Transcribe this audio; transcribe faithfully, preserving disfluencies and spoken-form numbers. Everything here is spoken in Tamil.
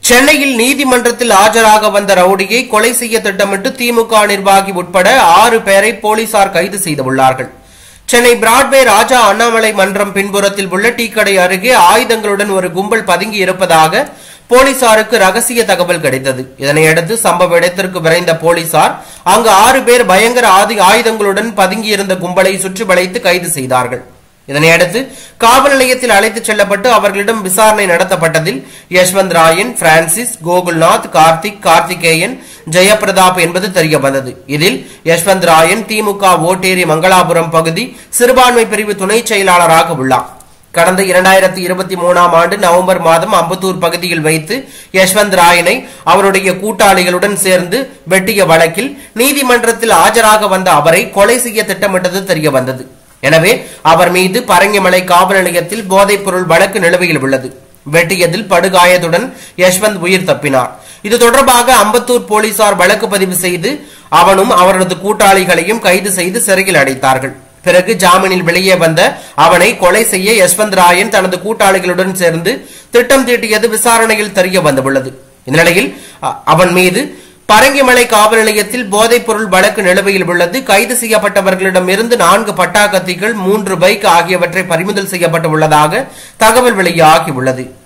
சென்னையில் நீதிமன்றத்தில் ஆஜராக வந்த ரவுடியை கொலை செய்ய திட்டமிட்டு திமுக நிர்வாகி உட்பட ஆறு பேரை போலீசார் கைது செய்துள்ளார்கள். சென்னை பிராட்வே ராஜா அண்ணாமலை மன்றம் பின்புறத்தில் உள்ள டீ கடை அருகே ஆயுதங்களுடன் ஒரு கும்பல் பதுங்கி இருப்பதாக போலீசாருக்கு ரகசிய தகவல் கிடைத்தது. இதனையடுத்து சம்பவ இடத்திற்கு விரைந்த போலீசார் அங்கு ஆறு பேர் பயங்கர ஆதி ஆயுதங்களுடன் பதுங்கியிருந்த கும்பலை சுற்றி வளைத்து கைது செய்தார்கள். இதனையடுத்து காவல் நிலையத்தில் அழைத்துச் செல்லப்பட்டு அவர்களிடம் விசாரணை நடத்தப்பட்டதில் யஷ்வந்த் ராயன், பிரான்சிஸ், கோகுல்நாத், கார்த்திக், கார்த்திகேயன், ஜெயபிரதாப் என்பது தெரியவந்தது. இதில் யஷ்வந்த் ராயன் திமுக ஓட்டேரி மங்களாபுரம் பகுதி சிறுபான்மை பிரிவு துணை செயலாளராக உள்ளார். கடந்த இரண்டாயிரத்தி இருபத்தி மூணாம் ஆண்டு நவம்பர் மாதம் அம்பத்தூர் பகுதியில் வைத்து யஷ்வந்த் ராயனை அவருடைய கூட்டாளிகளுடன் சேர்ந்து வெட்டிய வழக்கில் நீதிமன்றத்தில் ஆஜராக வந்த அவரை கொலை செய்ய திட்டமிட்டது தெரியவந்தது. எனவே அவர் மீது பரங்கிமலை காவல் நிலையத்தில் போதைப் பொருள் வழக்கு நிலுவையில் உள்ளது. வெட்டியதில் படுகாயத்துடன் யஷ்வந்த் உயிர் தப்பினார். இது தொடர்பாக அம்பத்தூர் போலீசார் வழக்கு பதிவு செய்து அவனும் அவரது கூட்டாளிகளையும் கைது செய்து சிறையில் அடைத்தார்கள். பிறகு ஜாமீனில் வெளியே வந்த அவனை கொலை செய்ய யஷ்வந்த் ராயன் தனது கூட்டாளிகளுடன் சேர்ந்து திட்டம் தீட்டியது விசாரணையில் தெரிய வந்துள்ளது. இந்நிலையில் அவன் மீது பரங்கிமலை காவல் நிலையத்தில் போதைப் பொருள் வழக்கு நிலுவையில் உள்ளது. கைது செய்யப்பட்டவர்களிடம் இருந்து நான்கு பட்டாக்கத்திகள், மூன்று பைக் ஆகியவற்றை பறிமுதல் செய்யப்பட்டுள்ளதாக தகவல் வெளியாகியுள்ளது.